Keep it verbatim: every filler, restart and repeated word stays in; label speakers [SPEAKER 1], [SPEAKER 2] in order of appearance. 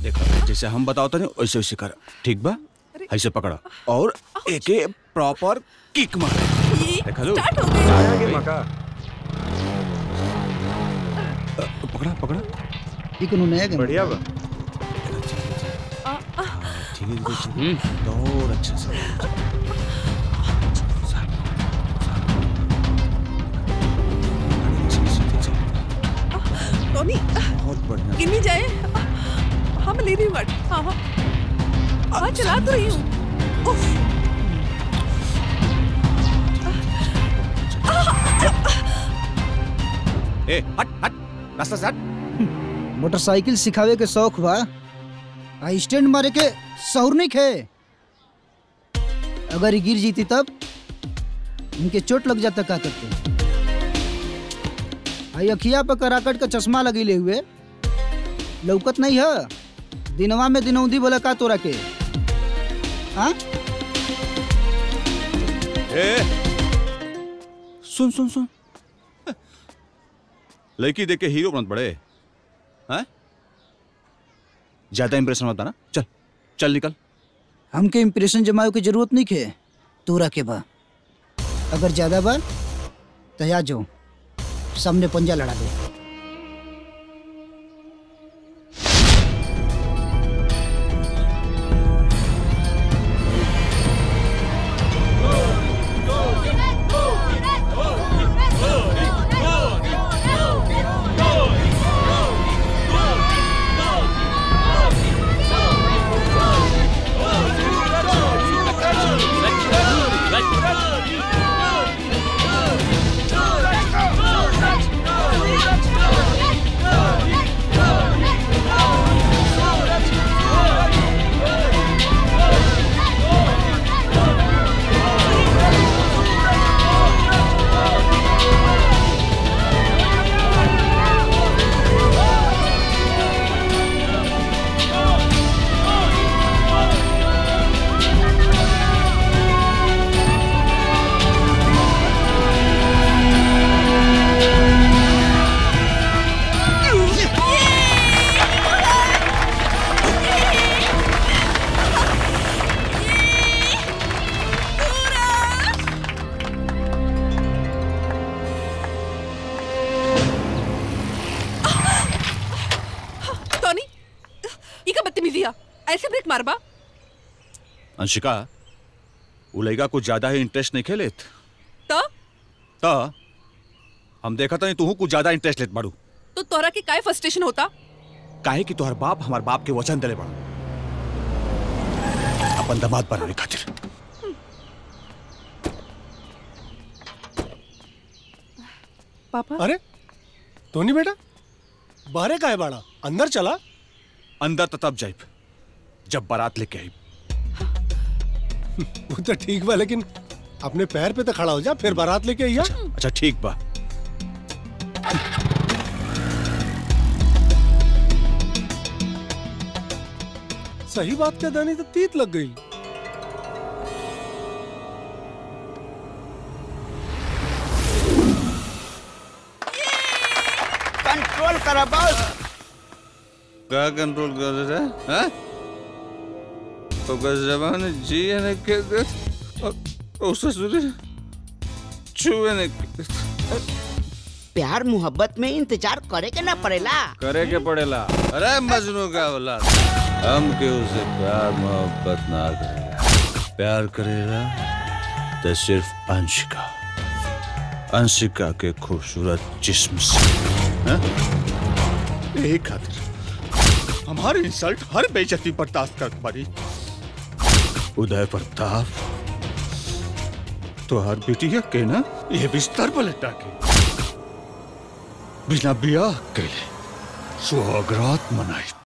[SPEAKER 1] देखा जैसे हम बताओ तो नहीं वैसे वैसे कर, ठीक बा? ऐसे पकड़ा और एक प्रॉपर किक मार। देखा लो
[SPEAKER 2] स्टार्ट हो गया।
[SPEAKER 1] पकड़ा पकड़ा
[SPEAKER 3] ये कोनो नया गेम
[SPEAKER 4] बढ़िया बा।
[SPEAKER 1] ठीक है ठीक है और अच्छे से
[SPEAKER 2] टोनी
[SPEAKER 1] बहुत बढ़िया।
[SPEAKER 2] गिनी जाए। हाँ मैं ले रही हूँ गाड़ी। हाँ हाँ हाँ चला तो रही हूँ।
[SPEAKER 1] ए हट हट रास्ता से हट।
[SPEAKER 3] मोटरसाइकिल सिखावे के शौक बा, आ स्टैंड मारे के सहूर नहीं खे। अगर ये गिर जीती तब इनके चोट लग जाता का करते। आई अखिया पर कराकट का चश्मा लगी ले हुए लौकत नहीं है। दिनवा में दिनौदी बोला का तोरा के। हाँ
[SPEAKER 1] ए सुन सुन सुन लड़की देख के हीरो बनत पड़े हैं? ज्यादा इंप्रेशन होता ना। चल चल निकल।
[SPEAKER 3] हमके इम्प्रेशन जमावे की जरूरत नहीं खे, तोरा के बा। अगर ज्यादा बा तो या जो सामने पंजा लड़ा दे।
[SPEAKER 2] ऐसे ब्रेक मारबा।
[SPEAKER 1] अंशिका वो लड़का कुछ ज्यादा ही इंटरेस्ट नहीं खेले
[SPEAKER 2] तो
[SPEAKER 1] तो हम देखा था तू कुछ ज्यादा इंटरेस्ट लेत बाड़ू।
[SPEAKER 2] तो तोरा के काय फ्रस्ट्रेशन होता?
[SPEAKER 1] काहे कि तोहर बाप हमार बाप के वचन दिले बाड़ू अपन दामाद बनाने खातिर।
[SPEAKER 2] पापा
[SPEAKER 4] अरे टोनी बेटा बाहरे काहे बाड़ा, अंदर चला।
[SPEAKER 1] अंदर तो तब जाइब जब बारात लेके आई।
[SPEAKER 4] वो तो ठीक बा, लेकिन अपने पैर पे तो खड़ा हो जा, फिर बारात लेके आइया।
[SPEAKER 1] अच्छा, अच्छा ठीक बा।
[SPEAKER 4] सही बात कह दानी तो तीत लग गई।
[SPEAKER 5] कंट्रोल करा बॉस।
[SPEAKER 1] क्या कंट्रोल कर रहे हैं? तो जबान जी ने के और ससुर छुए ने।
[SPEAKER 5] प्यार मोहब्बत में इंतजार करे के ना पड़ेला।
[SPEAKER 1] करे के पड़ेला। अरे मजनू का औलाद, हम के उसे प्यार मोहब्बत ना करेगा। प्यार करेगा तो सिर्फ अंशिका, अंशिका के खूबसूरत जिस्म से। यही खातिर हमारी इंसल्ट हर बेइज्जती बर्दाश्त कर पारी। उदय प्रताप तो हर बेटिया के ना ये बिस्तर पर लटा के बिना ब्याह के सुहागरात मनाई।